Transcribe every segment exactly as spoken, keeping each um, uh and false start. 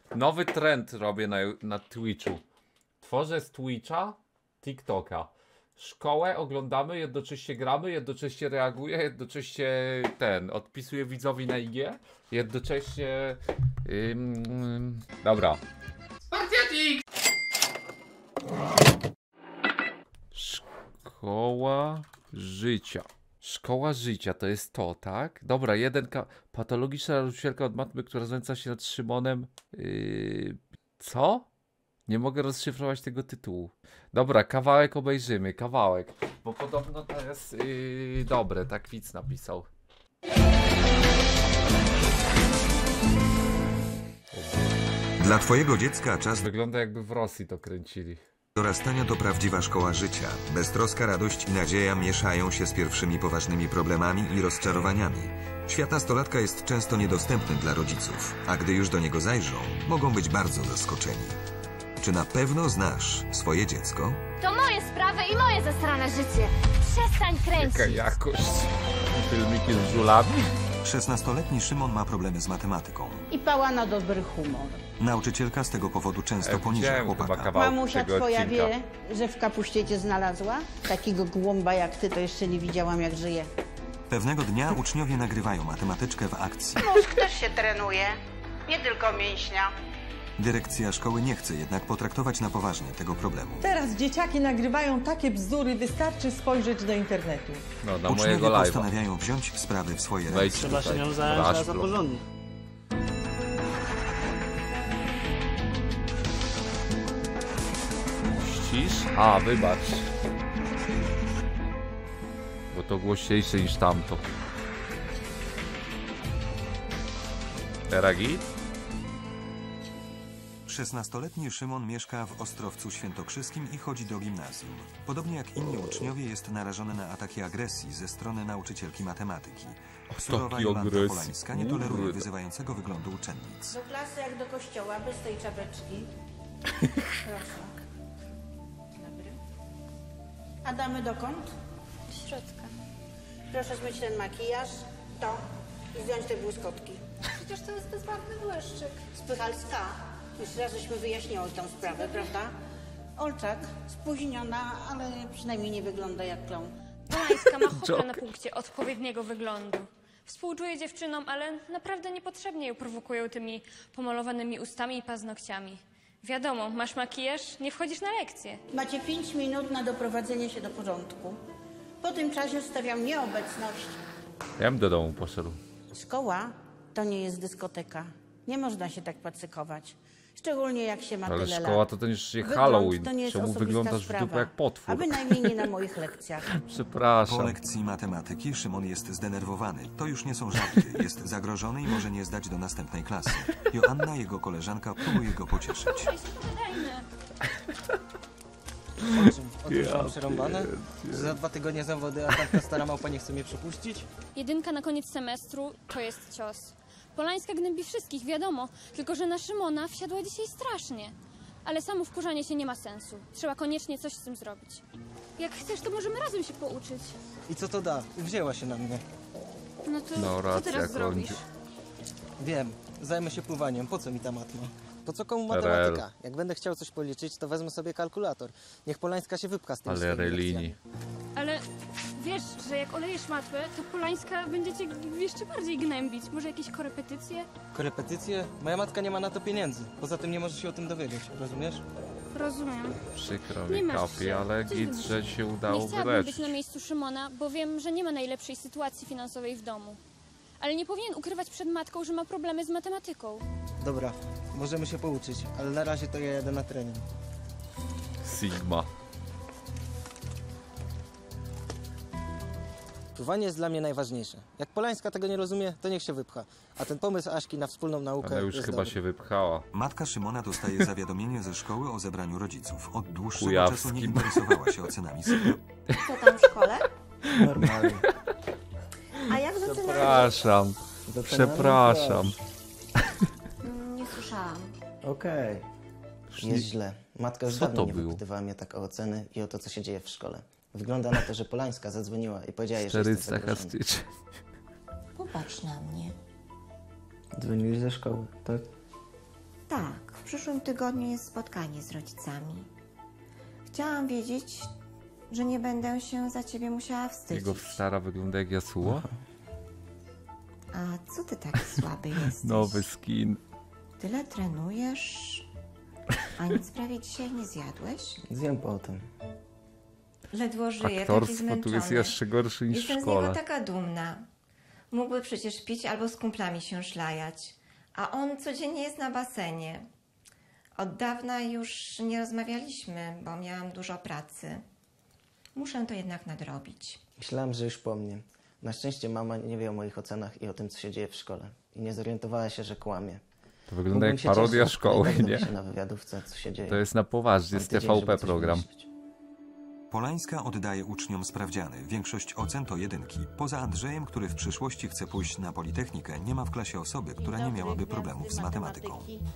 Nowy trend robię na, na Twitchu. Tworzę z Twitcha TikToka. Szkołę oglądamy, jednocześnie gramy, jednocześnie reaguję, jednocześnie ten, odpisuję widzowi na I G, jednocześnie... Ym, dobra. Spartiatik! Szkoła życia. Szkoła życia to jest to, tak? Dobra, jeden ka... Patologiczna nauczycielka od matmy, która znęca się nad Szymonem. Yy... Co? Nie mogę rozszyfrować tego tytułu. Dobra, kawałek obejrzymy, kawałek. Bo podobno to jest yy, dobre, tak widz napisał. Dla twojego dziecka czas Wygląda jakby w Rosji to kręcili. dorastania to prawdziwa szkoła życia. Beztroska, radość i nadzieja mieszają się z pierwszymi poważnymi problemami i rozczarowaniami. Świat nastolatka jest często niedostępny dla rodziców, a gdy już do niego zajrzą, mogą być bardzo zaskoczeni. Czy na pewno znasz swoje dziecko? To moje sprawy i moje zasrane życie. Przestań kręcić. Jaka jakość. Filmiki z żulami. szesnastoletni Szymon ma problemy z matematyką. I pała na dobry humor. Nauczycielka z tego powodu często poniża Widziałem chyba chłopaka. kawałek Mamusia tego twoja odcinka. wie, że w kapuście cię znalazła? Takiego głąba jak ty to jeszcze nie widziałam, jak żyje. Pewnego dnia uczniowie nagrywają matematyczkę w akcji. Mózg też się trenuje, nie tylko mięśnia. Dyrekcja szkoły nie chce jednak potraktować na poważnie tego problemu. Teraz dzieciaki nagrywają takie bzdury, wystarczy spojrzeć do internetu. No, na Uczniowie mojego live'a. postanawiają wziąć sprawy w swoje ręce. Wejdź Trzeba się tutaj. nią zająć Rasz raz za blok. porządnie. Ścisz? A, wybacz. Bo to głośniejsze niż tamto. Teragi? szesnastoletni Szymon mieszka w Ostrowcu Świętokrzyskim i chodzi do gimnazjum. Podobnie jak inni uczniowie jest narażony na ataki agresji ze strony nauczycielki matematyki. Surowa Jolanta agresji. Polańska nie toleruje Kurde. wyzywającego wyglądu uczennic. Do klasy jak do kościoła, bez tej czapeczki. Proszę. Dobry. A damy dokąd? Do środka. Proszę zmyć ten makijaż, to i zdjąć te błyskotki. Przecież to jest bezbarwny błyszczyk. Spychalska. Już raz żeśmy wyjaśniły tę sprawę, prawda? Olczak, spóźniona, ale przynajmniej nie wygląda jak klon. Polańska ma hopla na punkcie odpowiedniego wyglądu. Współczuję dziewczynom, ale naprawdę niepotrzebnie ją prowokują tymi pomalowanymi ustami i paznokciami. Wiadomo, masz makijaż, nie wchodzisz na lekcję. Macie pięć minut na doprowadzenie się do porządku. Po tym czasie stawiam nieobecność. Ja bym do domu poszedł. Szkoła to nie jest dyskoteka. Nie można się tak pacykować. Szczególnie jak się ma Ale tyle szkoła lat. to ten już Wygląd Halloween. to nie jest Czemu osobista wyglądasz w sprawa, dupę jak potwór? A bynajmniej nie na moich lekcjach. Po Przepraszam. lekcji matematyki Szymon jest zdenerwowany. To już nie są żarty. Jest zagrożony i może nie zdać do następnej klasy. Joanna, jego koleżanka, próbuje go pocieszyć. Otóż mam przerąbane. Za dwa tygodnie zawody, a tamta stara małpa nie chce mnie przepuścić. Jedynka na koniec semestru to jest cios. Polańska gnębi wszystkich, wiadomo, tylko że na Szymona wsiadła dzisiaj strasznie. Ale samo wkurzanie się nie ma sensu. Trzeba koniecznie coś z tym zrobić. Jak chcesz, to możemy razem się pouczyć. I co to da? Wzięła się na mnie. No to No co racja, teraz zrobisz? kończy. Wiem, zajmę się pływaniem. Po co mi ta matma? Po co komu Rel. matematyka? Jak będę chciał coś policzyć, to wezmę sobie kalkulator. Niech Polańska się wypcha z tym Ale relini. Ale wiesz, że jak olejesz matwę, to Polańska będzie cię jeszcze bardziej gnębić. Może jakieś korepetycje? Korepetycje? Moja matka nie ma na to pieniędzy. Poza tym nie możesz się o tym dowiedzieć, rozumiesz? Rozumiem. Przykro Nie mi, martw kapi, się. ale Coś git, wymyślę. że się Nie udało chciałabym grać. być na miejscu Szymona, bo wiem, że nie ma najlepszej sytuacji finansowej w domu. Ale nie powinien ukrywać przed matką, że ma problemy z matematyką. Dobra, możemy się pouczyć, ale na razie to ja jadę na trening. Sigma. Pływanie jest dla mnie najważniejsze. Jak Polańska tego nie rozumie, to niech się wypcha. A ten pomysł Aśki na wspólną naukę Ona już jest chyba dobry. się wypchała. Matka Szymona dostaje zawiadomienie ze szkoły o zebraniu rodziców. Od dłuższego Kujawskim. czasu nie interesowała się ocenami syna. Co tam w szkole? Normalnie. A jak zaczynałeś? Przepraszam. Przepraszam. Mm, Nie słyszałam. Okej. Jest źle. Matka już Co dawno to nie było? wypytywała mnie tak o oceny i o to, co się dzieje w szkole. Wygląda na to, że Polańska zadzwoniła i powiedziała jej, że jestem czterysta zagrożony. stycznia. Popatrz na mnie. Dzwonili ze szkoły, tak? Tak. przyszłym tygodniu jest spotkanie z rodzicami. Chciałam wiedzieć, że nie będę się za ciebie musiała wstydzić. Jego stara wygląda jak Yasuo. A co ty taki słaby jesteś? Nowy skin. Tyle trenujesz, a nic prawie dzisiaj nie zjadłeś? Zjem potem. Ledwo żyje, taki Aktorstwo zmęczony. tu jest jeszcze gorsze niż Jestem w z niego szkole. taka dumna. Mógłby przecież pić albo z kumplami się szlajać. A on codziennie jest na basenie. Od dawna już nie rozmawialiśmy, bo miałam dużo pracy. Muszę to jednak nadrobić. Myślałam, że już po mnie. Na szczęście mama nie wie o moich ocenach i o tym, co się dzieje w szkole. I nie zorientowała się, że kłamie. To wygląda Mógłbym jak się parodia cieszyć, szkoły, ale dowiemy nie? się na wywiadówce, co się dzieje. To jest na poważnie, Mam jest tydzień, T V żeby P coś program. wymyślić. Polańska oddaje uczniom sprawdziany. Większość ocen to jedynki. Poza Andrzejem, który w przyszłości chce pójść na Politechnikę, nie ma w klasie osoby, która nie miałaby problemów z matematyką.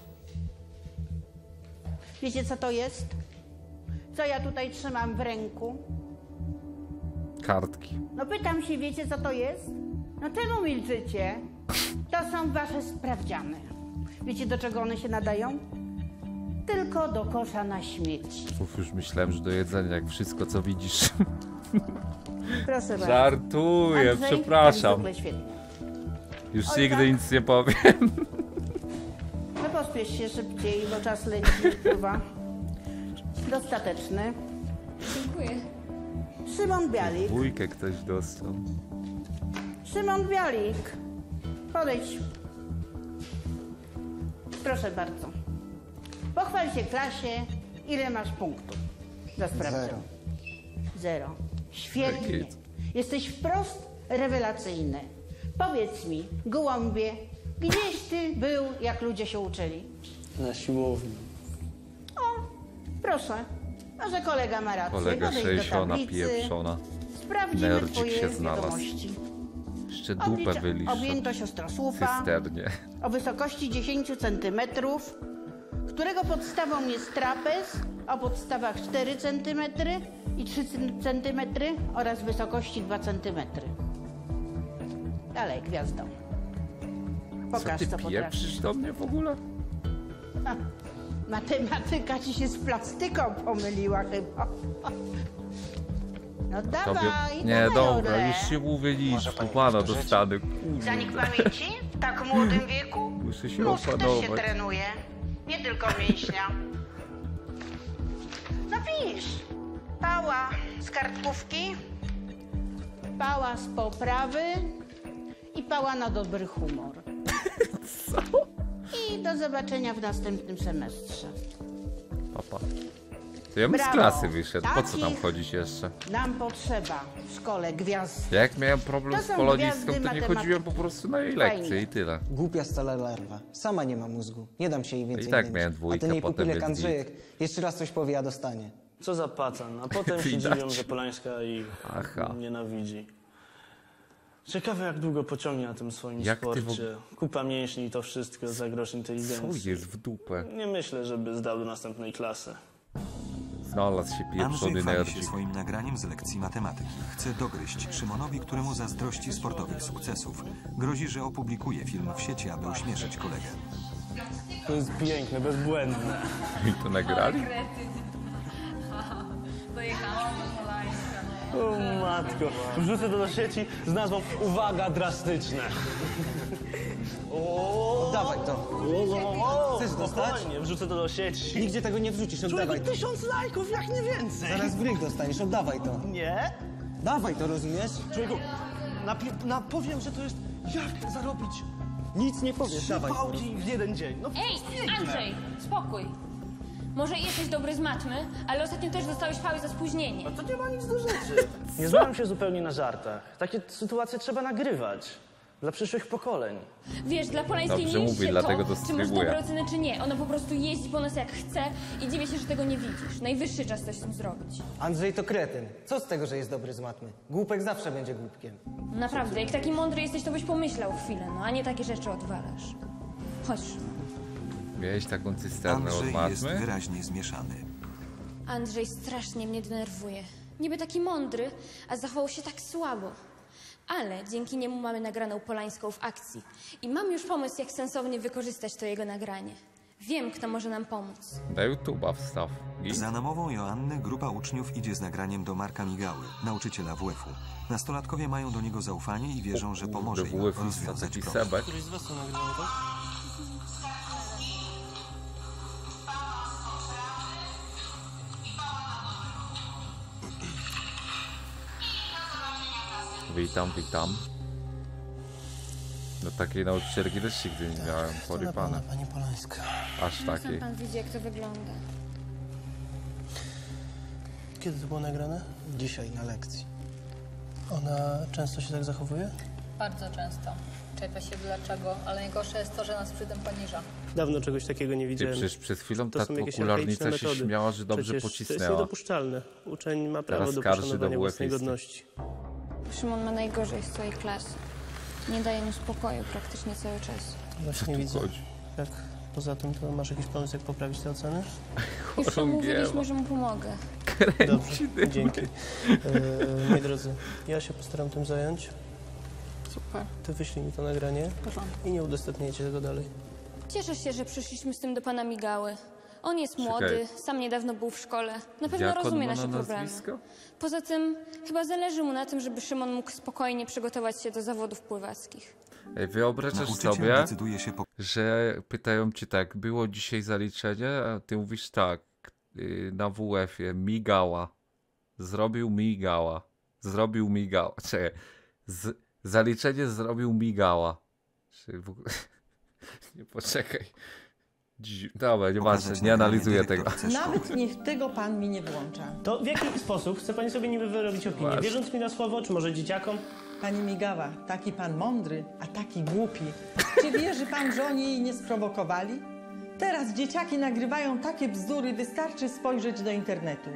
Wiecie, co to jest? Co ja tutaj trzymam w ręku? Kartki. No pytam się, wiecie, co to jest? No czemu milczycie? To są wasze sprawdziany. Wiecie, do czego one się nadają? Tylko do kosza na śmieci. Uf, już myślałem, że do jedzenia, jak wszystko co widzisz. Proszę bardzo. Żartuję, Andrzej, przepraszam. jak zwykle świetnie. Już Olga? nigdy nic nie powiem. No pospiesz się szybciej, bo czas leci, pływa. Dostateczny. Dziękuję. Szymon Bialik. Dwójkę ktoś dostał. Szymon Bialik. Podejdź. Proszę bardzo. Pochwal się klasie, ile masz punktów za sprawdzian. Zero. Zero. Świetnie. Git. Jesteś wprost rewelacyjny. Powiedz mi, gołąbie, gdzieś ty był, jak ludzie się uczyli? Na siłowni. O, proszę. Może kolega ma rację. Kolega Podejdź do sześciona, tablicy. pieprzona. Sprawdzimy Nerdzik twoje się znalazł. wiadomości. Jeszcze dupę Oblicza- wylisz. Objętość ostrosłupa Cysternie. o wysokości dziesięć centymetrów, którego podstawą jest trapez o podstawach cztery centymetry i trzy centymetry oraz wysokości dwa centymetry. Dalej, gwiazdo. Co Pokaż, ty co, pieprzysz potrafisz. do mnie w ogóle? Ha, matematyka ci się z plastyką pomyliła chyba. No Tobie... dawaj, Nie, dawaj, dobra, Ole. już się mówię nic. Może pani Pana powtórzyć? dostanę. Zanik pamięci w tak młodym wieku? Muszę się Mózg też się opanować. trenuje, nie tylko mięśnia. No pisz. Pała z kartkówki, pała z poprawy i pała na dobry humor. Co? I do zobaczenia w następnym semestrze. Papa. To ja bym z Brawo. klasy wyszedł. Po co tam Takich chodzić jeszcze? Nam potrzeba w szkole gwiazd. Jak miałem problem To z są polonistką, gwiazdy to nie matematyki. chodziłem po prostu na jej lekcje Fajnie. i tyle. Głupia stara larwa. Sama nie ma mózgu. Nie dam się jej więcej I tak męczyć. miałem A dwójkę, ten jej potem pupilek jest Andrzejek jeszcze raz coś powie, a dostanie. Co za pacan, a potem się Widać. dziwią, że Polańska ich Aha. nienawidzi. Ciekawe, jak długo pociągnie na tym swoim Jak ty w sporcie. Kupa mięśni i to wszystko za grosz Co inteligencji. jest w dupę? Nie myślę, żeby zdał do następnej klasy. Znalazł się Andrzej pieprzony chwali się nerdzik. swoim nagraniem z lekcji matematyki. Chce dogryźć Szymonowi, któremu zazdrości sportowych sukcesów. Grozi, że opublikuje film w sieci, aby ośmieszyć kolegę. To jest piękne, bezbłędne. I to nagrali? O matko, wrzucę to do sieci z nazwą Uwaga drastyczne. O, Oddawaj to. o, Chcesz dostać? spokojnie, wrzucę to do sieci. Nigdzie tego nie wrzucisz, oddawaj Człowieku, to. tysiąc lajków, jak nie więcej. Zaraz w ryk dostaniesz, oddawaj to. Nie? Dawaj to, rozumiesz? Człowieku, napi- na, powiem, że to jest jak zarobić Nic nie powiesz, trzy dawaj to. pałki w jeden dzień. No, Ej, piękne. Andrzej, spokój. Może jesteś dobry z matmy, ale ostatnio też dostałeś pały za spóźnienie. To nie ma nic do rzeczy. Nie znam się zupełnie na żartach. Takie sytuacje trzeba nagrywać. Dla przyszłych pokoleń. Wiesz, dla Polańskiej Dobrze nie mówi, liczy się dlatego to, czy masz dystrybuuje. dobre oceny, czy nie. Ona po prostu jeździ po nas jak chce i dziwię się, że tego nie widzisz. Najwyższy czas coś z tym zrobić. Andrzej to kretyn. Co z tego, że jest dobry z matmy? Głupek zawsze będzie głupkiem. Naprawdę, jak taki mądry jesteś, to byś pomyślał chwilę, no a nie takie rzeczy odwalasz. Chodź. Miałeś taką cysternę od Andrzej jest matmy? wyraźnie zmieszany. Andrzej strasznie mnie denerwuje. Niby taki mądry, a zachował się tak słabo. Ale dzięki niemu mamy nagraną Polańską w akcji. I mam już pomysł, jak sensownie wykorzystać to jego nagranie. Wiem, kto może nam pomóc. Na YouTube'a wstaw. I Za namową Joanny grupa uczniów idzie z nagraniem do Marka Migały, nauczyciela W F-u. Nastolatkowie mają do niego zaufanie i wierzą, że pomoże im W F rozwiązać taki problem. sebek. Któryś z was to nagrywał, tak? Witam, witam. No takiej nauczycielki też nigdy nie miałem, porypane. Pani Polańska. Aż Sam takiej. pan widzi, jak to wygląda. Kiedy to było nagrane? Dzisiaj na lekcji. Ona często się tak zachowuje? Bardzo często. Czepia się dlaczego, ale najgorsze jest to, że nas przy tym poniża. Dawno czegoś takiego nie Ty widziałem. przecież przed chwilą To ta są jakieś okularnica archaiczne się metody. śmiała, że dobrze Przecież to jest pocisnęła. niedopuszczalne. Uczeń ma prawo Teraz do skarży do poszanowania własnej WF-isty. godności. Szymon ma najgorzej z całej klasy. Nie daje mu spokoju praktycznie cały czas. Właśnie widzę. Chodzi. Jak poza tym, to masz jakiś pomysł, jak poprawić te oceny? Już Chorągiewa. mówiliśmy, że mu pomogę. Dobrze, dzięki. E, moi drodzy, ja się postaram tym zająć. Super. Ty wyślij mi to nagranie i nie udostępniajcie tego dalej. Cieszę się, że przyszliśmy z tym do pana Migały. On jest Czekaj. młody, sam niedawno był w szkole. Na pewno Jak on rozumie ma nasze na problemy. nazwisko? Poza tym chyba zależy mu na tym, żeby Szymon mógł spokojnie przygotować się do zawodów pływackich. Ej, wyobrażasz Nauczyciel sobie, decyduje się po że pytają cię tak, było dzisiaj zaliczenie, a ty mówisz tak, yy, na W F-ie, migała, zrobił migała, zrobił migała, czekaj, z, zaliczenie zrobił migała. Czy w ogóle... Nie, poczekaj. Dzi- Dobra, nieważne, pokazać nie nagranie analizuję tego. dyrektorce szkoły. Nawet niech tego pan mi nie włącza. To w jaki sposób chce pani sobie niby wyrobić opinię? Właśnie. Wierząc mi na słowo, czy może dzieciakom? Pani Migała, taki pan mądry, a taki głupi. Czy wierzy pan, że oni jej nie sprowokowali? Teraz dzieciaki nagrywają takie bzdury, wystarczy spojrzeć do internetu.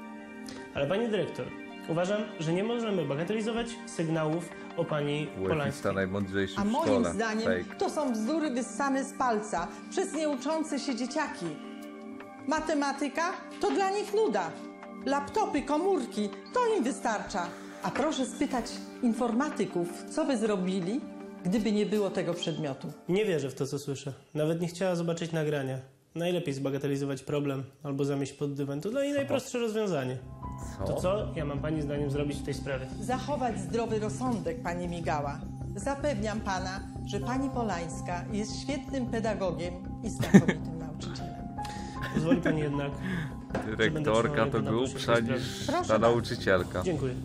Ale pani dyrektor, uważam, że nie możemy bagatelizować sygnałów o pani W F-ista Polańskiej. najmądrzejszy A w moim szkole. zdaniem Fake. to są bzdury wyssane z palca przez nieuczące się dzieciaki. Matematyka to dla nich nuda. Laptopy, komórki, to im wystarcza. A proszę spytać informatyków, co by zrobili, gdyby nie było tego przedmiotu. Nie wierzę w to, co słyszę. Nawet nie chciała zobaczyć nagrania. Najlepiej zbagatelizować problem albo zamieść pod dywan. To dla niej najprostsze rozwiązanie. Co? To co ja mam pani zdaniem zrobić w tej sprawie? Zachować zdrowy rozsądek, pani Migała. Zapewniam pana, że pani Polańska jest świetnym pedagogiem i znakomitym nauczycielem. Pozwoli pani jednak... Dyrektorka to grubsza niż Proszę ta bardzo. nauczycielka. Dziękuję.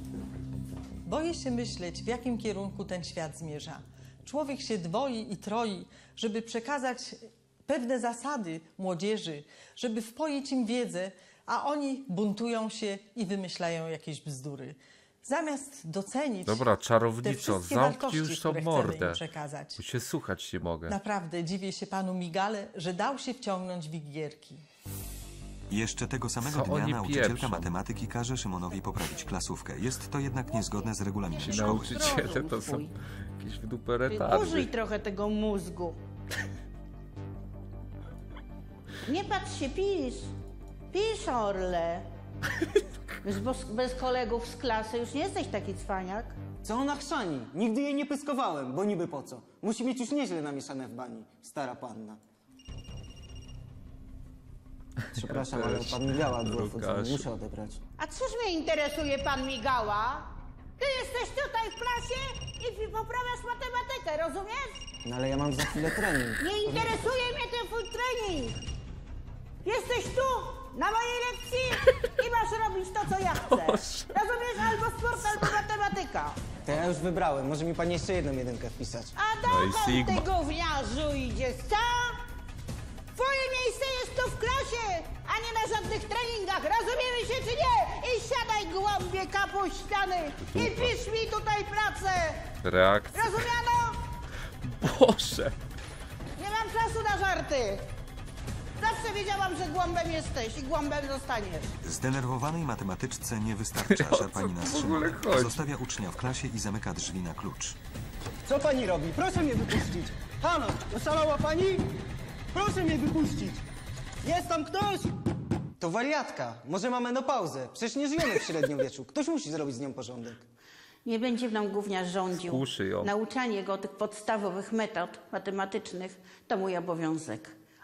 Boję się myśleć, w jakim kierunku ten świat zmierza. Człowiek się dwoi i troi, żeby przekazać pewne zasady młodzieży, żeby wpoić im wiedzę, a oni buntują się i wymyślają jakieś bzdury. Zamiast docenić Dobra, te czarownico, wszystkie zamknij wartości, już tą które chcemy im mordę. przekazać. Bo się słuchać nie mogę. Naprawdę dziwię się panu Migale, że dał się wciągnąć w igierki. Jeszcze tego samego Co dnia oni nauczycielka pieprzą? matematyki każe Szymonowi poprawić klasówkę. Jest to jednak niezgodne z regulaminem Ci szkoły. nauczyciele to są jakieś w dupę retardy. Użyj trochę tego mózgu. Nie patrz się, pisz. Pisz, Orle. Już bez, bez kolegów z klasy już nie jesteś taki cwaniak. Co ona chrzani? Nigdy jej nie pyskowałem, bo niby po co? Musi mieć już nieźle namieszane w bani, stara panna. Przepraszam, ale też. pan Migała było Łukasz. muszę odebrać. A cóż mnie interesuje pan Migała? Ty jesteś tutaj w klasie i poprawiasz matematykę, rozumiesz? No ale ja mam za chwilę trening. Nie interesuje mnie ten twój trening. Jesteś tu, na mojej lekcji i masz robić to, co ja chcę. Rozumiesz? Albo sport, albo matematyka. To ja już wybrałem, może mi pani jeszcze jedną jedynkę wpisać. A No i dokąd Sigma. ty gówniarzu idziesz, co? Twoje miejsce jest tu w klasie, a nie na żadnych treningach. Rozumiemy się czy nie? I siadaj, głąbie kapuściany i pisz mi tutaj pracę. Reakcja. Rozumiano? Boże! Nie mam czasu na żarty. Zawsze wiedziałam, że głąbem jesteś i głąbem zostaniesz. Zdenerwowanej matematyczce nie wystarcza, że pani nas w ogóle Szymon chodzi? zostawia ucznia w klasie i zamyka drzwi na klucz. Co pani robi? Proszę mnie wypuścić. Halo, oszalała pani? Proszę mnie wypuścić. Jest tam ktoś? To wariatka. Może ma menopauzę. Przecież nie żyjemy w średniowieczu. Ktoś musi zrobić z nią porządek. Nie będzie nam gówniarz rządził. Skuszy ją. Nauczanie go tych podstawowych metod matematycznych to mój obowiązek.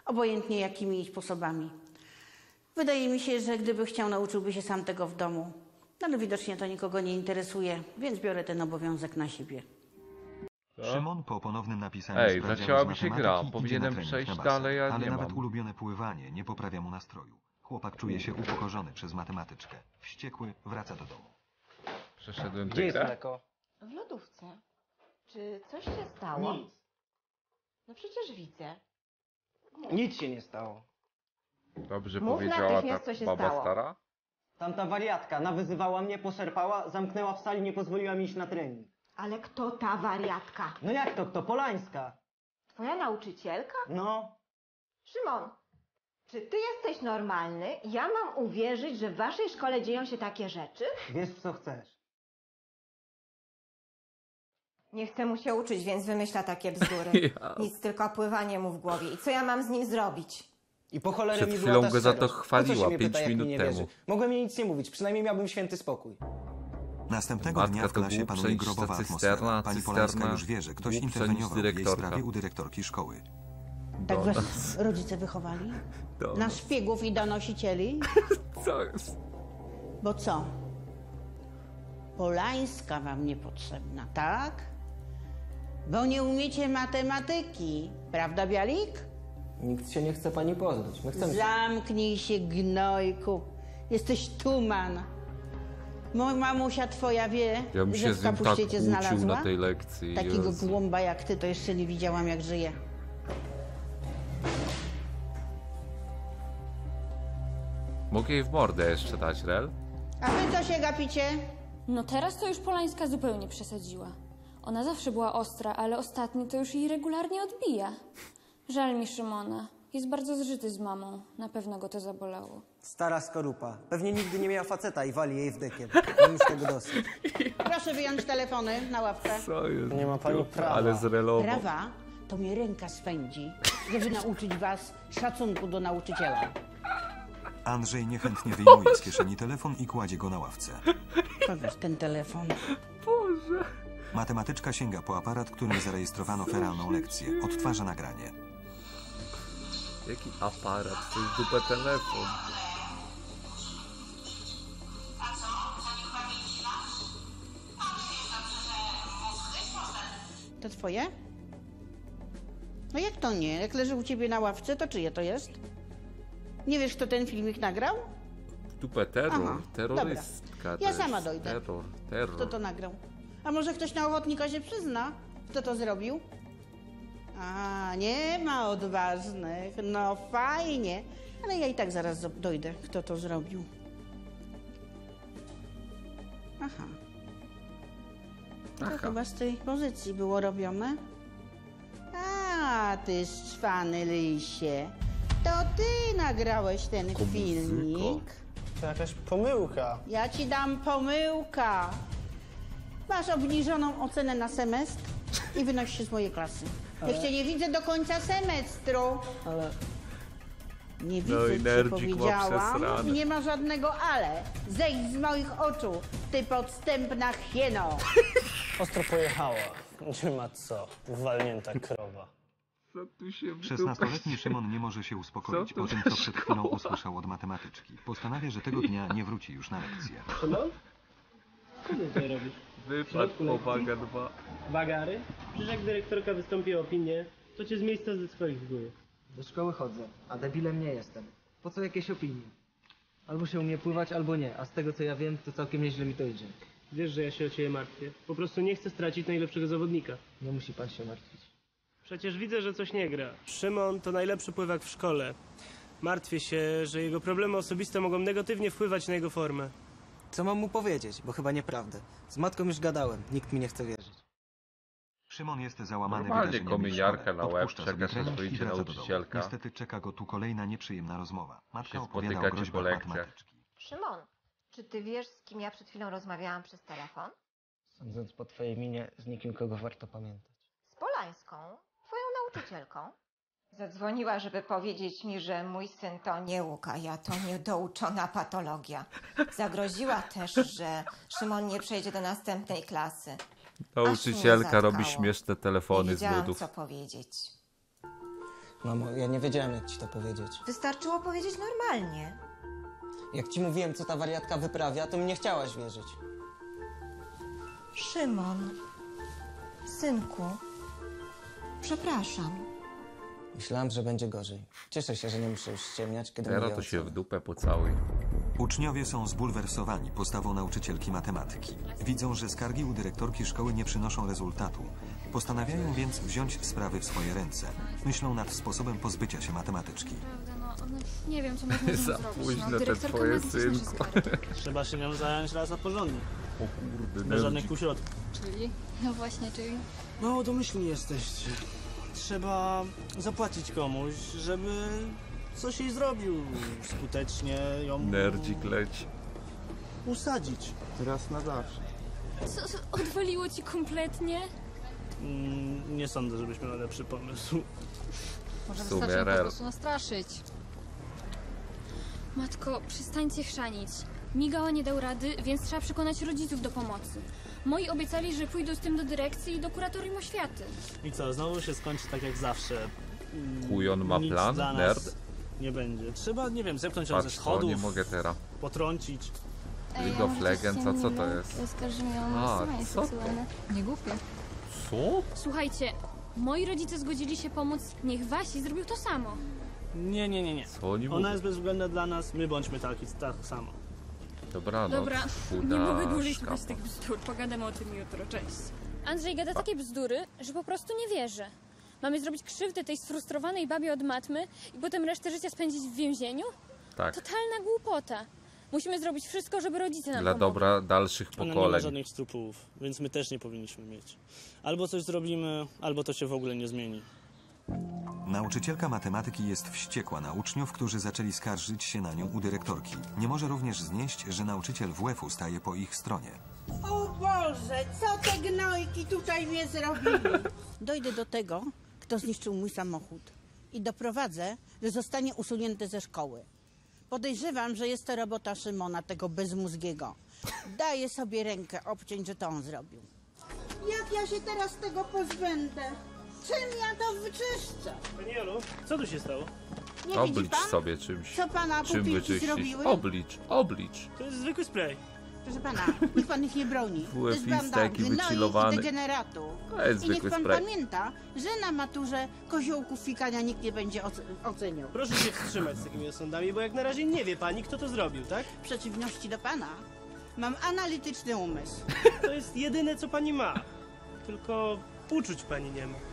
obojętnie jakimi sposobami. Wydaje mi się, że gdyby chciał, nauczyłby się sam tego w domu. No, ale widocznie to nikogo nie interesuje, więc biorę ten obowiązek na siebie. Szymon po ponownym napisaniu Ej, sprawdzianu zacięła z mi się matematyki gra. idzie na Powinienem trening przejść na basen, dalej, a ale nie nawet mam. ulubione pływanie nie poprawia mu nastroju. Chłopak czuje się upokorzony przez matematyczkę. Wściekły wraca do domu. Przeszedłem Gdzie tę jest grę. mleko? W lodówce. Czy coś się stało? Nic. No przecież widzę. Nic się nie stało. Dobrze Mów powiedziała natychmiast, ta co się baba stało. stara? Tamta wariatka nawyzywała mnie, poszerpała, zamknęła w sali, nie pozwoliła mi iść na trening. Ale kto ta wariatka? No jak to, kto? Polańska. Twoja nauczycielka? No. Szymon, czy ty jesteś normalny? Ja mam uwierzyć, że w waszej szkole dzieją się takie rzeczy? Wiesz, co chcesz. Nie chce mu się uczyć, więc wymyśla takie bzdury. Ja. Nic, tylko pływanie mu w głowie. I co ja mam z nim zrobić? I po cholerę Przed mi chwilą była ta go za to szczerość. chwaliła, Po co się mnie pięć pyta, jak mi minut nie temu. wierzy? Mogłem jej nic nie mówić, przynajmniej miałbym święty spokój. Następnego Matka dnia w to klasie głupsza panuje niż ta grobowa cysterna, atmosfera. Pani cysterna Polańska już wie, że ktoś głupsza niż interweniował w jej dyrektorka. sprawie u dyrektorki szkoły. Tak Do was nas. rodzice wychowali? Do Na nas. szpiegów i donosicieli? Co jest? Bo co? Polańska wam niepotrzebna, tak? Bo nie umiecie matematyki, prawda, Bialik? Nikt się nie chce pani poznać. My chcemy... Zamknij się, gnojku. Jesteś tuman. Mo- Mamusia twoja wie, Ja bym że się w z nim tak kapuście cię uczył znalazła? na tej lekcji. Takiego Jezu. głąba jak ty to jeszcze nie widziałam, jak żyje. Mogę jej w mordę jeszcze dać, Rel? A wy co się gapicie? No teraz to już Polańska zupełnie przesadziła. Ona zawsze była ostra, ale ostatnio to już jej regularnie odbija. Żal mi Szymona. Jest bardzo zżyty z mamą. Na pewno go to zabolało. Stara skorupa. Pewnie nigdy nie miała faceta i wali jej w dekiel. Mam już tego dosyć. Proszę wyjąć telefony na ławkę. Co jest? Nie ma pani prawa. Ale z Relową. Prawa to mnie ręka swędzi, żeby nauczyć was szacunku do nauczyciela. Andrzej niechętnie wyjmuje z kieszeni telefon i kładzie go na ławce. Pokaż ten telefon. Boże. Matematyczka sięga po aparat, którym zarejestrowano feralną lekcję. Odtwarza nagranie. Jaki aparat? To jest dupę telefon. To twoje? No jak to nie? Jak leży u ciebie na ławce, to czyje to jest? Nie wiesz, kto ten filmik nagrał? Dupę terror. Aha, Terrorystka. to Ja jest sama dojdę. Terror, terror. Kto to nagrał? A może ktoś na ochotnika się przyzna? Kto to zrobił? A, nie ma odważnych. No fajnie. Ale ja i tak zaraz zo- dojdę, kto to zrobił. Aha. To Aha. chyba z tej pozycji było robione. A, ty szczwany lisie. To ty nagrałeś ten Tylko filmik. muzyko. To jakaś pomyłka. Ja ci dam pomyłka. Masz obniżoną ocenę na semestr i wynoś się z mojej klasy. Ale- Jak cię nie widzę do końca semestru. Ale... Nie No widzę, i ci nerdzik ma powiedziałam. przesrane. I nie ma żadnego ale. Zejdź z moich oczu, ty podstępna hieno. Ostro pojechała. Nie ma co. Uwalnięta krowa. Co tu się w szesnastoletni Szymon nie może się uspokoić Co tu po tym, co przed chwilą usłyszał od matematyczki. Postanawia, że tego dnia nie wróci już na lekcję. Szymon? Co ty tutaj robisz? Wypadł powaga dwa. Bagary? Przecież jak dyrektorka wystąpi o opinię, to cię z miejsca zdyskwalifikuje. Do szkoły chodzę, a debilem nie jestem. Po co jakieś opinie? Albo się umie pływać, albo nie, a z tego co ja wiem, to całkiem nieźle mi to idzie. Wiesz, że ja się o ciebie martwię. Po prostu nie chcę stracić najlepszego zawodnika. Nie musi pan się martwić. Przecież widzę, że coś nie gra. Szymon to najlepszy pływak w szkole. Martwię się, że jego problemy osobiste mogą negatywnie wpływać na jego formę. Co mam mu powiedzieć? Bo chyba nieprawdę. Z matką już gadałem. Nikt mi nie chce wierzyć. Szymon jest załamany Normalnie wydarzeniami w kominiarka szkole. na łeb, Odpuszcza czeka, sobie aż trening wyjdzie i wraca do domu. nauczycielka. Niestety czeka go tu kolejna nieprzyjemna rozmowa. Matka Się opowiada o spotykacie groźbach po lekcjach. matematyczki. Szymon, czy ty wiesz, z kim ja przed chwilą rozmawiałam przez telefon? Sądząc po twojej minie, z nikim, kogo warto pamiętać. Z Polańską, twoją nauczycielką. Zadzwoniła, żeby powiedzieć mi, że mój syn to nie Łukaja, to niedouczona patologia. Zagroziła też, że Szymon nie przejdzie do następnej klasy. Nauczycielka Aż mnie robi zatkało. śmieszne Nie telefony z wiedziałam, nudów. co powiedzieć. Mamo, ja nie wiedziałem, jak ci to powiedzieć. Wystarczyło powiedzieć normalnie. Jak ci mówiłem, co ta wariatka wyprawia, to mi nie chciałaś wierzyć. Szymon, synku, przepraszam. Myślałem, że będzie gorzej. Cieszę się, że nie muszę już ściemniać, kiedy Teraz mówię to o się co. w dupę pocałuj. Uczniowie są zbulwersowani postawą nauczycielki matematyki. Widzą, że skargi u dyrektorki szkoły nie przynoszą rezultatu. Postanawiają więc wziąć sprawy w swoje ręce. Myślą nad sposobem pozbycia się matematyczki. No, no, nie wiem, co można z nią Za zrobić. późno no, te dyrektorka twoje ma gdzieś nasze synku. skargi. Trzeba się nią zająć raz a porządnie. O kurde, Bez żadnych nerdzik. półśrodków. Czyli? No właśnie, czyli... Mało domyślni jesteście. Trzeba zapłacić komuś, żeby coś jej zrobił. Skutecznie ją Nerdzik leci. usadzić. Teraz na zawsze. Co, co, odwaliło ci kompletnie? Mm, nie sądzę, żebyśmy mieli lepszy pomysł. Może W sumie wystarczy ją po rel. prostu nastraszyć. Matko, przestańcie chrzanić. Migała nie dał rady, więc trzeba przekonać rodziców do pomocy. Moi obiecali, że pójdą z tym do dyrekcji i do kuratorium oświaty. I co, znowu się skończy tak jak zawsze. Mm, Kujon ma nic plan? dla nas Nerd? nie będzie. Trzeba, nie wiem, zepchnąć ją ze Patrz, to schodów, nie mogę teraz. potrącić. League of Legends, a co to jest? Oskarży mnie o A, molestowanie co to? seksualne. Nie głupie. Co? Słuchajcie, moi rodzice zgodzili się pomóc, niech Wasi zrobił to samo. Nie, nie, nie, nie. Co oni Ona mówią? jest bezwzględna dla nas, my bądźmy taki, tak samo. Dobranoc, Dobra, chuda nie mogę dłużej szkapa. słuchać tych bzdur, pogadamy o tym jutro, cześć. Andrzej gada takie bzdury, że po prostu nie wierzę. Mamy zrobić krzywdę tej sfrustrowanej babie od matmy i potem resztę życia spędzić w więzieniu? Tak, Totalna głupota. Musimy zrobić wszystko, żeby rodzice nam dla pomogli. dobra dalszych Ona nie ma pokoleń. żadnych skrupułów, więc my też nie powinniśmy mieć. Albo coś zrobimy, albo to się w ogóle nie zmieni. Nauczycielka matematyki jest wściekła na uczniów, którzy zaczęli skarżyć się na nią u dyrektorki. Nie może również znieść, że nauczyciel W F-u staje po ich stronie. O Boże, co te gnojki tutaj mnie zrobili? Dojdę do tego, kto zniszczył mój samochód i doprowadzę, że zostanie usunięty ze szkoły. Podejrzewam, że jest to robota Szymona, tego bezmózgiego. Daję sobie rękę obciąć, że to on zrobił. Jak ja się teraz tego pozbędę? Czym ja to wyczyszczę? Pani Jolu, co tu się stało? Nie widzi Oblicz pan? sobie czymś. Co pana Czym pupilki wyczyścić? zrobiły? Oblicz, oblicz. To jest zwykły spray. Proszę pana, niech pan ich nie broni. To jest WF-ista, banda jaki gnoi i wychillowany. degeneratów. To jest I niech zwykły pan spray. pamięta, że na maturze koziołków fikania nikt nie będzie oce- oceniał. Proszę się wstrzymać z takimi osądami, bo jak na razie nie wie pani, kto to zrobił, tak? W przeciwności do pana, mam analityczny umysł. To jest jedyne, co pani ma. Tylko uczuć pani nie ma.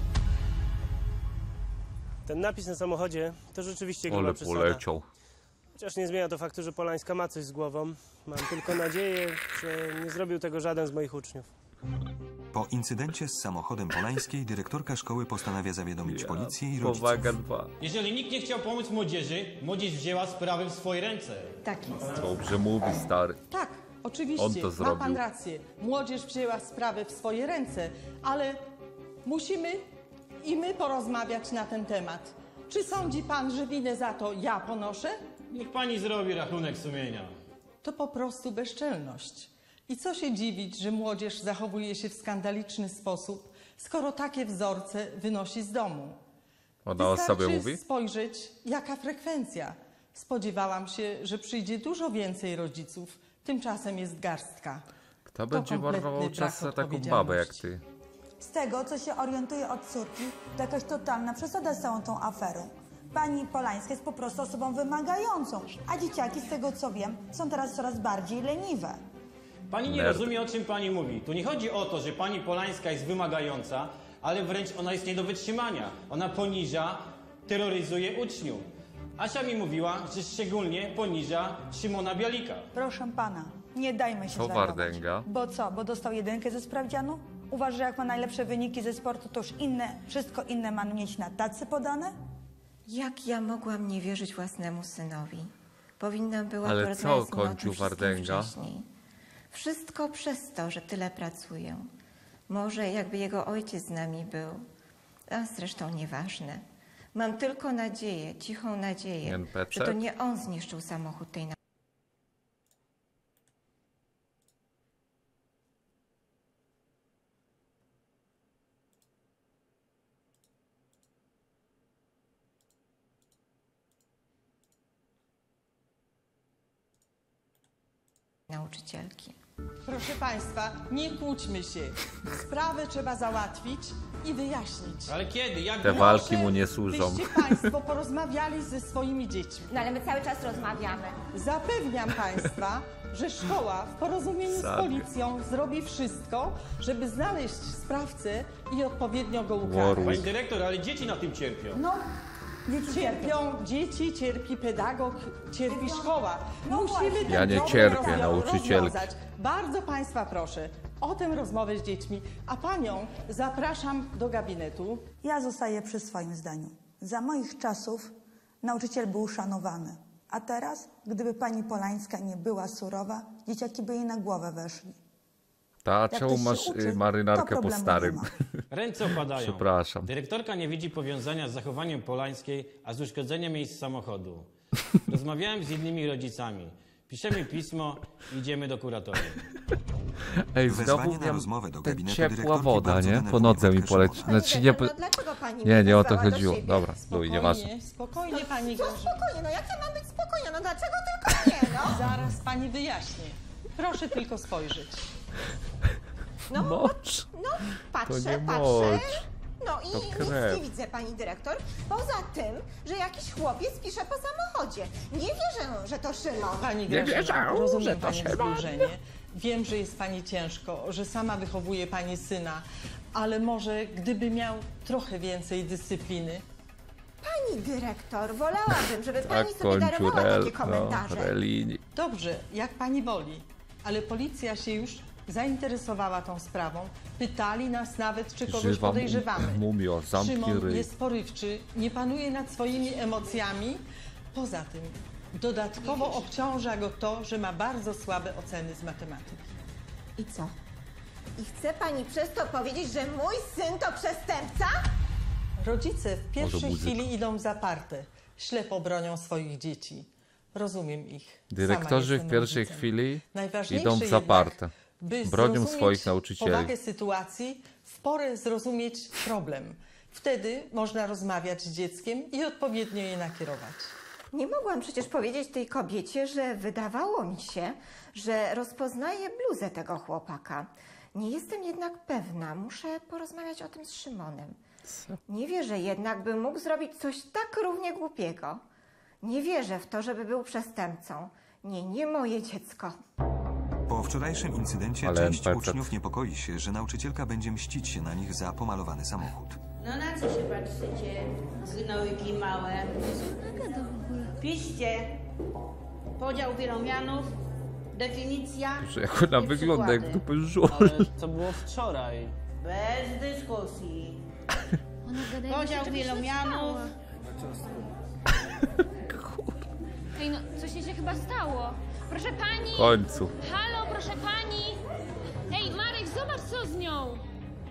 Ten napis na samochodzie to rzeczywiście gruba Ale przesada. poleciał. Chociaż nie zmienia to faktu, że Polańska ma coś z głową. Mam tylko nadzieję, że nie zrobił tego żaden z moich uczniów. Po incydencie z samochodem Polańskiej dyrektorka szkoły postanawia zawiadomić policję i rodziców. Powaga dwa. Jeżeli nikt nie chciał pomóc młodzieży, młodzież wzięła sprawę w swoje ręce. Tak jest. Dobrze mówi, stary. Tak, oczywiście, On to ma zrobił. pan rację. Młodzież wzięła sprawę w swoje ręce, ale musimy i my porozmawiać na ten temat. Czy sądzi pan, że winę za to ja ponoszę? Niech pani zrobi rachunek sumienia. To po prostu bezczelność. I co się dziwić, że młodzież zachowuje się w skandaliczny sposób, skoro takie wzorce wynosi z domu. Ona o sobie Wystarczy mówi? spojrzeć, jaka frekwencja. Spodziewałam się, że przyjdzie dużo więcej rodziców, tymczasem jest garstka. Kto będzie kompletny marnował brak czas za taką babę jak ty? Z tego, co się orientuję od córki, to jakaś totalna przesada z całą tą aferą. Pani Polańska jest po prostu osobą wymagającą, a dzieciaki, z tego co wiem, są teraz coraz bardziej leniwe. Pani nie Nerd. rozumie, o czym pani mówi. Tu nie chodzi o to, że pani Polańska jest wymagająca, ale wręcz ona jest nie do wytrzymania. Ona poniża, terroryzuje uczniów. Asia mi mówiła, że szczególnie poniża Szymona Bialika. Proszę pana, nie dajmy się Co zwariować. Wardęga? Bo co, bo dostał jedynkę ze sprawdzianu? Uważa, że jak ma najlepsze wyniki ze sportu, to już inne, wszystko inne ma mieć na tacy podane? Jak ja mogłam nie wierzyć własnemu synowi? Powinnam była Ale porozmawiać co z nim o tym kończył wszystkim Wardęga? wcześniej. Wszystko przez to, że tyle pracuję. Może jakby jego ojciec z nami był, a zresztą nieważne. Mam tylko nadzieję, cichą nadzieję, N P C? że to nie on zniszczył samochód tej nauczycielki. Proszę Państwa, nie kłóćmy się. Sprawę trzeba załatwić i wyjaśnić. Ale kiedy? Jak Te walki mu nie służą. Byście Państwo porozmawiali ze swoimi dziećmi. No ale my cały czas rozmawiamy. Zapewniam Państwa, że szkoła w porozumieniu z Sadnie. policją zrobi wszystko, żeby znaleźć sprawcę i odpowiednio go ukarać. Warwick. Pani dyrektor, ale dzieci na tym cierpią. No, dzieci Cierpią dzieci, cierpi pedagog, cierpi szkoła. Musimy ten Ja nie problem cierpię, rozwią- nauczycielki. rozwiązać. Bardzo Państwa proszę o tę rozmowę z dziećmi, a Panią zapraszam do gabinetu. Ja zostaję przy swoim zdaniu. Za moich czasów nauczyciel był szanowany. A teraz, gdyby pani Polańska nie była surowa, dzieciaki by jej na głowę weszli. Ta, Jak czemu ktoś się masz uczy, y, marynarkę to po problemu starym? nie ma. Ręce opadają. Przepraszam. Dyrektorka nie widzi powiązania z zachowaniem Polańskiej, a z uszkodzeniem jej samochodu. Rozmawiałem z innymi rodzicami. Piszemy pismo, idziemy do kuratora. Ej, Wezwanie znowu na miałem rozmowę do ten gabinetu ciepła dyrektorki woda, bardzo nie? Po denerwuje nodze mi matkę poleci. Szymona. Znaczy nie, po... No dlaczego pani nie, nie o to wezwała do chodziło. siebie? Dobra, no i nieważne. Spokojnie, spokojnie Pani Co Grażyna. spokojnie, no jak ja mam być spokojna? No dlaczego tylko nie, no? Zaraz Pani wyjaśnię. Proszę tylko spojrzeć. No, Mocz. no patrzę, To nie patrzę. mocz. No i To nic krew. nie widzę, pani dyrektor, poza tym, że jakiś chłopiec pisze po samochodzie. Nie wierzę, że to Szymon. Pani Nie Grażyna, wierzę, rozumiem że to Pani się wzburzenie. Wiem, że jest Pani ciężko, że sama wychowuje Pani syna, ale może gdyby miał trochę więcej dyscypliny. Pani dyrektor, wolałabym, żeby Tak pani sobie darowała kończy takie komentarze. no, Relini. Dobrze, jak Pani woli, ale policja się już zainteresowała tą sprawą. Pytali nas nawet, czy kogoś Żywa podejrzewamy. mumio, zamknij Szymon ryj. jest porywczy, nie panuje nad swoimi emocjami. Poza tym dodatkowo obciąża go to, że ma bardzo słabe oceny z matematyki. I co? I chce pani przez to powiedzieć, że mój syn to przestępca? Rodzice w pierwszej muzyka. chwili idą zaparte, ślepo bronią swoich dzieci. Rozumiem ich. Sama Dyrektorzy jestem w pierwszej rodzicem. chwili Najważniejsze idą w jednak, zaparte. by Bronią zrozumieć swoich nauczycieli. powagę sytuacji, w porę zrozumieć problem. Wtedy można rozmawiać z dzieckiem i odpowiednio je nakierować. Nie mogłam przecież powiedzieć tej kobiecie, że wydawało mi się, że rozpoznaje bluzę tego chłopaka. Nie jestem jednak pewna. Muszę porozmawiać o tym z Szymonem. Nie wierzę jednak, by mógł zrobić coś tak równie głupiego. Nie wierzę w to, żeby był przestępcą. Nie, nie moje dziecko. Po wczorajszym incydencie Ale część N P C. uczniów niepokoi się, że nauczycielka będzie mścić się na nich za pomalowany samochód. No na co się patrzycie? Gnołyki małe. Piszcie. Podział wielomianów. Definicja. Że jak ona i wygląda jak przykłady. dupy żul. Ale to było wczoraj. Bez dyskusji. Ona gadaje, Podział że czegoś nie wielomianów. stało. Ej, no, coś jej się chyba stało. Proszę pani! W końcu. Halo, proszę pani! Ej, Marek, zobacz co z nią!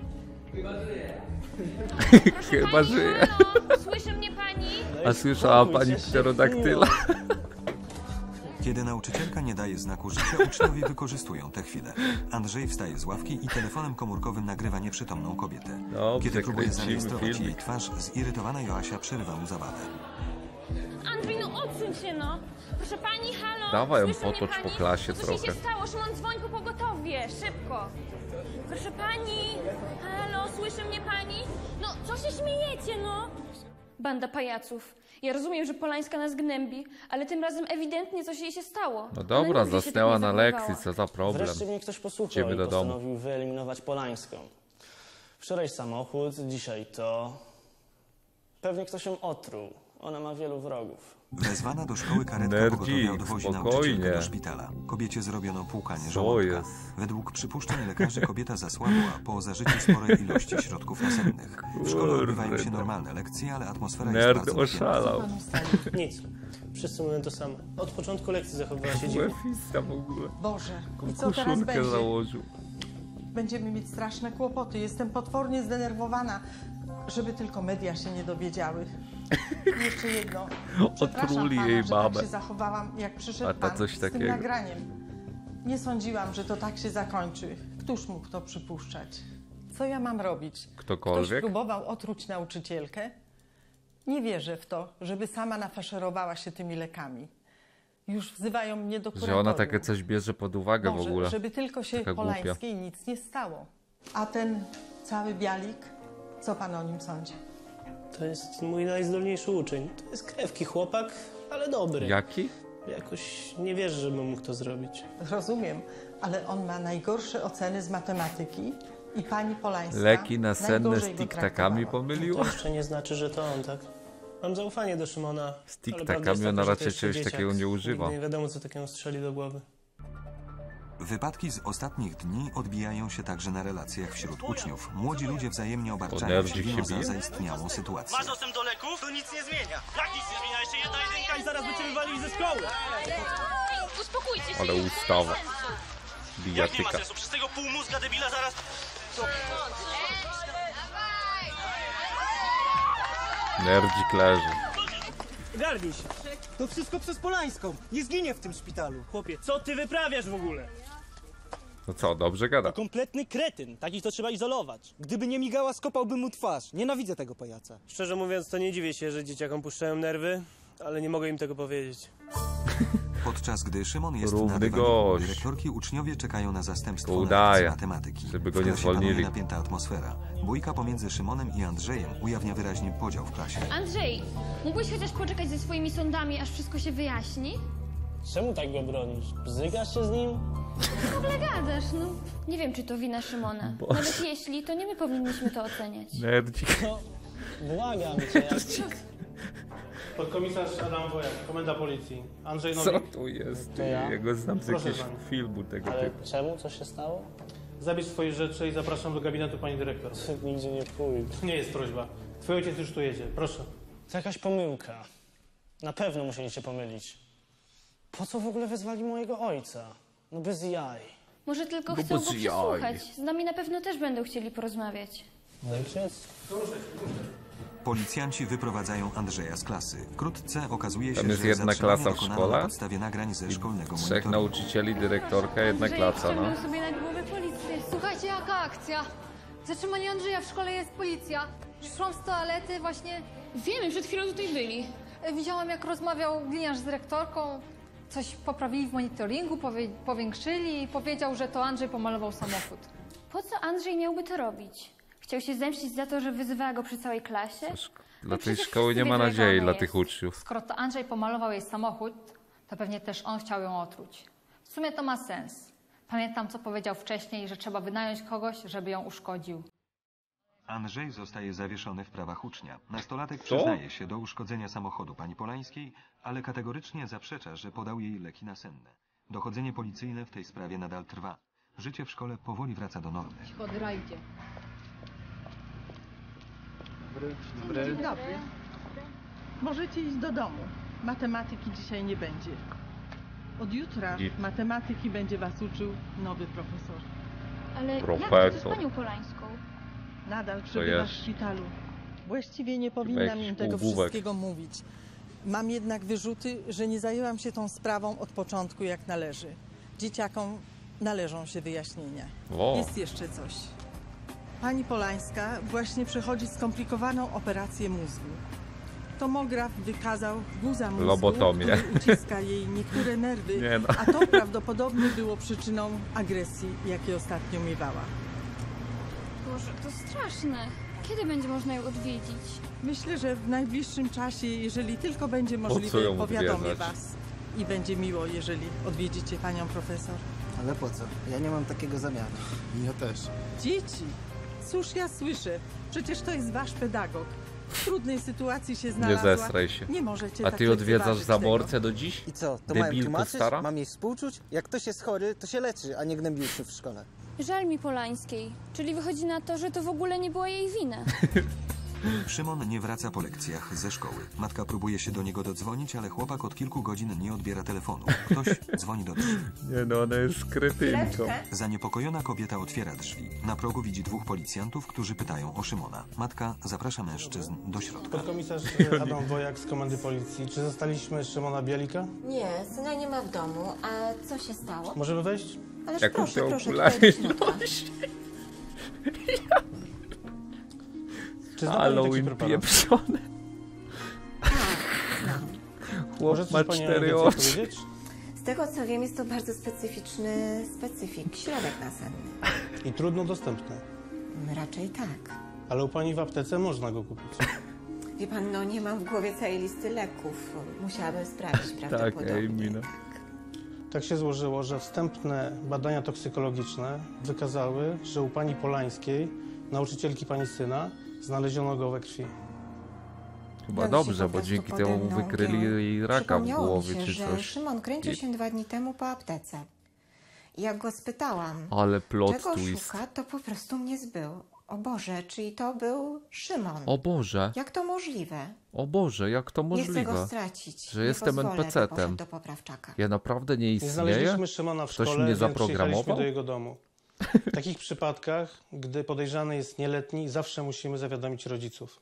Proszę Chyba pani, żyje. halo! Słyszy mnie pani? A słyszała pani pterodaktyla? Kiedy nauczycielka nie daje znaku życia, uczniowie wykorzystują tę chwilę. Andrzej wstaje z ławki i telefonem komórkowym nagrywa nieprzytomną kobietę. Dobrze, Kiedy próbuje kręcimy zarejestrować filmik. jej twarz, zirytowana Joasia przerywa mu zabawę. Andrzej, no odsuń się, no! Proszę pani, halo! Dawaj ją Słyszy mnie potocz po pani? klasie Co się trochę. stało? Szymon, dzwoń po pogotowie, szybko! Proszę pani! Halo, słyszy mnie pani? No, co się śmiejecie, no? Banda pajaców. Ja rozumiem, że Polańska nas gnębi, ale tym razem ewidentnie coś jej się stało. No Ona dobra, nigdy się tak zasnęła nie na zachowywała. lekcji, co za problem. Wreszcie mnie ktoś posłuchał Idziemy i do domu. postanowił wyeliminować Polańską. Wczoraj samochód, dzisiaj to. Pewnie ktoś ją otruł. Ona ma wielu wrogów. Wezwana do szkoły karetka Nerdzik, pogotowia odwozi nauczycielkę spokojnie. do szpitala. Kobiecie zrobiono płukanie Co żołądka. jest? Według przypuszczeń lekarzy kobieta zasłabła po zażyciu sporej ilości środków nasennych. W szkole odbywają się Kurde. normalne lekcje, ale atmosfera Nerd jest bardzo oszalał. Nic. Wszyscy mówią to samo. Od początku lekcji zachowywała się dziwnie. Łefista w ogóle. Boże, i co teraz Koszulkę będzie? założył. Będziemy mieć straszne kłopoty. Jestem potwornie zdenerwowana, żeby tylko media się nie dowiedziały. Jeszcze jedno. Przepraszam Otruli pana, jej że babę. tak się zachowałam, jak przyszedł A ta pan coś z takiego. tym nagraniem. Nie sądziłam, że to tak się zakończy. Któż mógł to przypuszczać? Co ja mam robić? Ktoś Ktokolwiek? próbował otruć nauczycielkę? Nie wierzę w to, żeby sama nafaszerowała się tymi lekami. Już wzywają mnie do Że kuratorium. ona takie coś bierze pod uwagę Może, w ogóle. żeby tylko się Taka głupia. Polańskiej nic nie stało. A ten cały Bialik, co pan o nim sądzi? To jest mój najzdolniejszy uczeń. To jest krewki chłopak, ale dobry. Jaki? Jakoś nie wierzę, żebym mógł to zrobić. Rozumiem, ale on ma najgorsze oceny z matematyki i pani Polańska Leki nasenne najgorzej z go tiktakami traktowała. pomyliła? To jeszcze nie znaczy, że to on, tak? Mam zaufanie do Szymona. Z tiktakami ona raczej czegoś takiego nie używa. Nigdy nie wiadomo, co takiego strzeli do głowy. Wypadki z ostatnich dni odbijają się także na relacjach wśród uczniów. Młodzi ludzie wzajemnie obarczają Nerdzik się się winą za bije? zaistniałą sytuację. Masz dostęp do leków? To nic nie zmienia. Jak nic nie zmienia? Jeszcze jedna jedynka i zaraz by cię wywalili ze szkoły. Uspokójcie się. Ale ustawa. Jak nie ma Bijatyka. sensu? Przez tego pół mózga debila zaraz... Nerdzik leży. Garnij się. To wszystko przez Polańską. Nie zginie w tym szpitalu. Chłopie, co ty wyprawiasz w ogóle? No co, dobrze gada. Kompletny kretyn. Takich to trzeba izolować. Gdyby nie migała, skopałbym mu twarz. Nienawidzę tego pajaca. Szczerze mówiąc, to nie dziwię się, że dzieciakom puszczają nerwy, ale nie mogę im tego powiedzieć. Podczas gdy Szymon jest Równy na dywanie u gość. dyrektorki, uczniowie czekają na zastępstwo To na udaje, lekcji matematyki. żeby go W nie klasie panuje zwolnili. napięta atmosfera. Bójka pomiędzy Szymonem i Andrzejem ujawnia wyraźnie podział w klasie. Andrzej, mógłbyś chociaż poczekać ze swoimi sądami, aż wszystko się wyjaśni? Czemu tak go bronisz? Bzygasz się z nim? W ogóle gadasz, no. Nie wiem, czy to wina Szymona. Boże. Nawet jeśli, to nie my powinniśmy to oceniać. Nerdzik. No, błagam cię. Podkomisarz Adam Wojak, komenda policji. Andrzej Co Nowik. tu jest? To ja? Ja go znam z Proszę jakiegoś pana. filmu tego Ale typu. czemu? Co się stało? Zabierz swoje rzeczy i zapraszam do gabinetu pani dyrektor. Nigdzie nie pójdę. Nie jest prośba. Twój ojciec już tu jedzie. Proszę. To jakaś pomyłka. Na pewno musieli się pomylić. Po co w ogóle wezwali mojego ojca? No bez jaj. Może tylko No chcą bez go jaj. przesłuchać. Z nami na pewno też będą chcieli porozmawiać. Ojciec? Policjanci wyprowadzają Andrzeja z klasy. Wkrótce okazuje się, Tam jest że jedna zatrzymanie klasa w dokonano szkole? na podstawie nagrań ze szkolnego Trzech monitoringu. nauczycieli, dyrektorka, jedna Andrzej klasa, no. wciągnął sobie na głowę policję. Słuchajcie, jaka akcja? Zatrzymanie Andrzeja w szkole jest policja. Szłam z toalety, właśnie Wiemy, przed chwilą tutaj byli. widziałam, jak rozmawiał gliniarz z dyrektorką. Coś poprawili w monitoringu, powie, powiększyli i powiedział, że to Andrzej pomalował samochód. Po co Andrzej miałby to robić? Chciał się zemścić za to, że wyzywała go przy całej klasie? Dla tej przecież szkoły nie wszyscy ma wiedzą, nadziei jaka dla ona tych uczniów. Skoro to Andrzej pomalował jej samochód, to pewnie też on chciał ją otruć. W sumie to ma sens. Pamiętam, co powiedział wcześniej, że trzeba wynająć kogoś, żeby ją uszkodził. Andrzej zostaje zawieszony w prawach ucznia. Nastolatek Co? przyznaje się do uszkodzenia samochodu pani Polańskiej, ale kategorycznie zaprzecza, że podał jej leki nasenne. Dochodzenie policyjne w tej sprawie nadal trwa. Życie w szkole powoli wraca do normy. Podrajdzie. Dobry. Dzień dobry. Możecie iść do domu. Matematyki dzisiaj nie będzie. Od jutra I- matematyki będzie was uczył nowy profesor. Ale jak to z Profesor. panią Polańską? Nadal przebywa w jest? szpitalu. Właściwie nie Chyba powinnam jakiś im tego półgłówek. wszystkiego mówić. Mam jednak wyrzuty, że nie zajęłam się tą sprawą od początku jak należy. Dzieciakom należą się wyjaśnienia. O. Jest jeszcze coś. Pani Polańska właśnie przechodzi skomplikowaną operację mózgu. Tomograf wykazał guza mózgu, Lobotomię. który uciska jej niektóre nerwy, Nie no. a to prawdopodobnie było przyczyną agresji, jakiej ostatnio miewała. Boże, to straszne. Kiedy będzie można ją odwiedzić? Myślę, że w najbliższym czasie, jeżeli tylko będzie co możliwe, ją powiadomię odwiedzać? was. I będzie miło, jeżeli odwiedzicie panią profesor. Ale po co? Ja nie mam takiego zamiaru. Ja też. Dzieci! Cóż ja słyszę? Przecież to jest wasz pedagog. W trudnej sytuacji się Nie znalazła. zesraj się. Nie możecie A tak ty odwiedzasz lekceważyć zaborcę tego. do dziś? I co, to mają Debilko tłumaczyć? stara? Mam jej współczuć? Jak ktoś jest chory, to się leczy, a nie gnębi uczniów w szkole. Żal mi Polańskiej. Czyli wychodzi na to, że to w ogóle nie była jej wina. Szymon nie wraca po lekcjach ze szkoły. Matka próbuje się do niego dodzwonić, ale chłopak od kilku godzin nie odbiera telefonu. Ktoś dzwoni do drzwi. Nie no, ona jest kretynką. Zaniepokojona kobieta otwiera drzwi. Na progu widzi dwóch policjantów, którzy pytają o Szymona. Matka zaprasza mężczyzn do środka. Podkomisarz Adam Wojak z komendy policji. Czy zostaliśmy Szymona Bialika? Nie, syna nie ma w domu. A co się stało? Możemy wejść? Ależ Jak proszę, te proszę, okulary tutaj do środka. Czy zna pani taki Halloween preparat? pieprzone. Chłop Może coś ma pani o cztery niej oczy. powiedzieć? tego co wiem, jest to bardzo specyficzny specyfik, środek nasenny. I trudno dostępny. Raczej tak. Ale u pani w aptece można go kupić. Wie pan, no nie mam w głowie całej listy leków. Musiałabym sprawdzić Tak, prawdopodobnie. Amy, no. Tak się złożyło, że wstępne badania toksykologiczne wykazały, że u pani Polańskiej, nauczycielki pani syna, znaleziono go we krwi. Chyba On się dobrze, po bo prostu dzięki pode temu mną wykryli giął. jej raka w Przypomniało mi głowie się, czy że coś. Szymon kręcił się dwa dni temu po aptece. I jak go spytałam, Ale plot czego twist. szuka, to po prostu mnie zbył. O Boże, czyli to był Szymon. O Boże, Jak to możliwe? o Boże, jak to Nie chcę go możliwe, stracić. że Nie jestem pozwolę, by poszedł en pe ce tem. do poprawczaka. Ja naprawdę nie Nie istnieję? znaleźliśmy Szymona w Ktoś szkole, mnie więc przyjechaliśmy zaprogramował? do jego domu. W takich przypadkach, gdy podejrzany jest nieletni, zawsze musimy zawiadomić rodziców.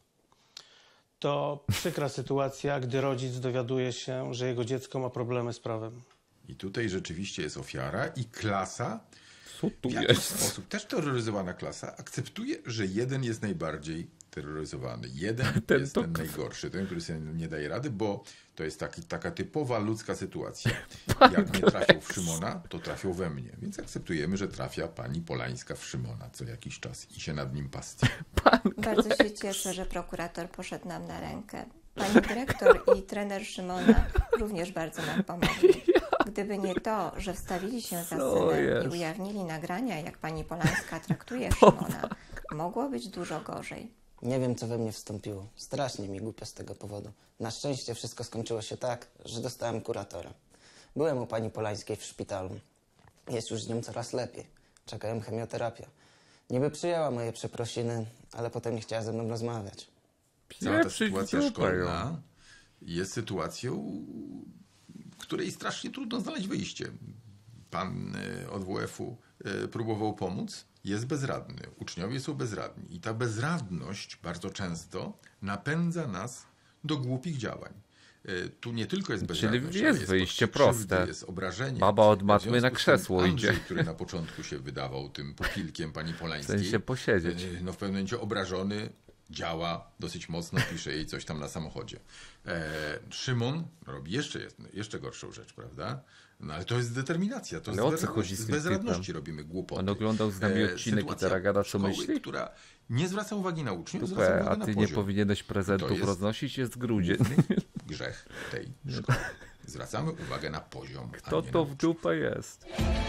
To przykra sytuacja, gdy rodzic dowiaduje się, że jego dziecko ma problemy z prawem. I tutaj rzeczywiście jest ofiara i klasa, Co tu w jakiś jest? sposób też terroryzowana klasa, akceptuje, że jeden jest najbardziej terroryzowany. Jeden Ten jest to- ten najgorszy, ten, który sobie nie daje rady, bo to jest taki, taka typowa ludzka sytuacja. Jak nie trafią w Szymona, to trafią we mnie. Więc akceptujemy, że trafia pani Polańska w Szymona co jakiś czas i się nad nim pastwi. Bardzo się cieszę, że prokurator poszedł nam na rękę. Pani dyrektor i trener Szymona również bardzo nam pomogli. Gdyby nie to, że wstawili się za Co synem jest? i ujawnili nagrania, jak pani Polańska traktuje Szymona, mogło być dużo gorzej. Nie wiem, co we mnie wstąpiło. Strasznie mi głupio z tego powodu. Na szczęście wszystko skończyło się tak, że dostałem kuratora. Byłem u pani Polańskiej w szpitalu. Jest już z nią coraz lepiej. Czeka ją chemioterapię. Niby przyjęła moje przeprosiny, ale potem nie chciała ze mną rozmawiać. Cała ta Pieprzyć sytuacja dupę szkolna jest sytuacją, w której strasznie trudno znaleźć wyjście. Pan y, od W F-u y, próbował pomóc, jest bezradny. Uczniowie są bezradni. I ta bezradność bardzo często napędza nas do głupich działań. Y, Tu nie tylko jest Czyli bezradność, jest ale wyjście poczucie krzywdy, proste. jest obrażenie. Baba od W matmy na związku z tym krzesło Andrzej, idzie. który na początku się wydawał tym pupilkiem pani Polańskiej. W sensie posiedzieć. y, No w pewnym momencie obrażony, działa dosyć mocno, pisze jej coś tam na samochodzie. E, Szymon robi jeszcze, jeszcze gorszą rzecz, prawda? No ale to jest determinacja, to Ale jest o co bezradności- chodzi z z tym bezradności typem? robimy głupoty. On oglądał z nami E, odcinek i sytuacja teraz gada, co szkoły, myśli? która nie zwraca uwagi na uczniów, zwraca Super, uwagę a na ty nie poziom. powinieneś To prezentów jest roznosić, jest grudzień. główny grzech tej szkoły. Zwracamy uwagę na poziom, a To nie to na w dupę jest.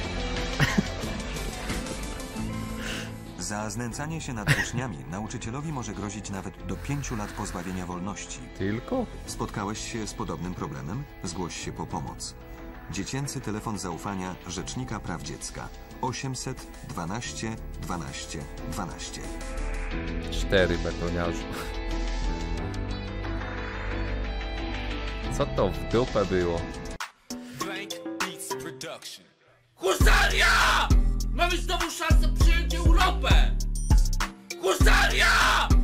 Za znęcanie się nad uczniami nauczycielowi może grozić nawet do pięciu lat pozbawienia wolności. Tylko? Spotkałeś się z podobnym problemem? Zgłoś się po pomoc. Dziecięcy telefon zaufania Rzecznika Praw Dziecka osiemset dwanaście dwanaście dwanaście. Cztery betoniarzu. Co to w dupę było? Husaria! Mamy znowu szansę przyjąć Europę! Husaria!